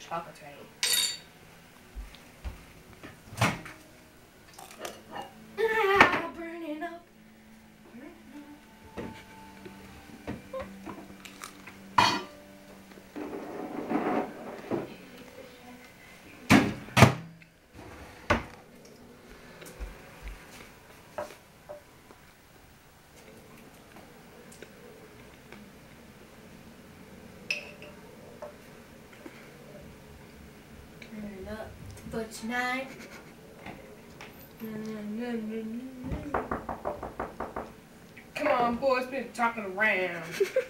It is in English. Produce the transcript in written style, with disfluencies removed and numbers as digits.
chocolate's ready. Burning up. Up for tonight. Come on, boys, been talking around.